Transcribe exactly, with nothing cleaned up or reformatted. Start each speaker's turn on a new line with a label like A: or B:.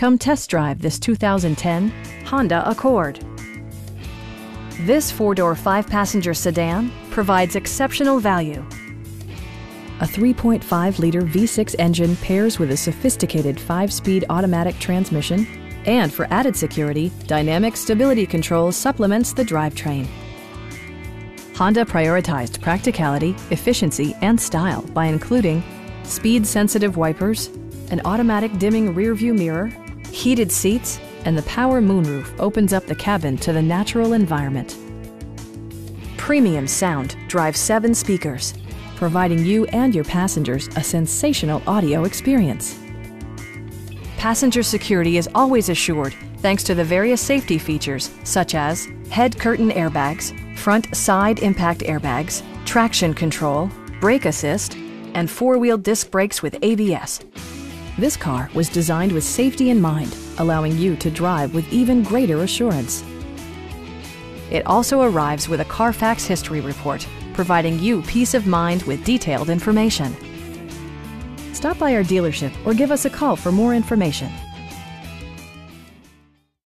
A: Come test drive this two thousand ten Honda Accord. This four-door, five-passenger sedan provides exceptional value. A three point five liter V six engine pairs with a sophisticated five-speed automatic transmission, and for added security, dynamic stability control supplements the drivetrain. Honda prioritized practicality, efficiency, and style by including speed-sensitive wipers, an automatic dimming rearview mirror, heated seats, and the power moonroof opens up the cabin to the natural environment. Premium sound drives seven speakers, providing you and your passengers a sensational audio experience. Passenger security is always assured thanks to the various safety features such as head curtain airbags, front side impact airbags, traction control, brake assist, and four-wheel disc brakes with A B S. This car was designed with safety in mind, allowing you to drive with even greater assurance. It also arrives with a Carfax history report, providing you peace of mind with detailed information. Stop by our dealership or give us a call for more information.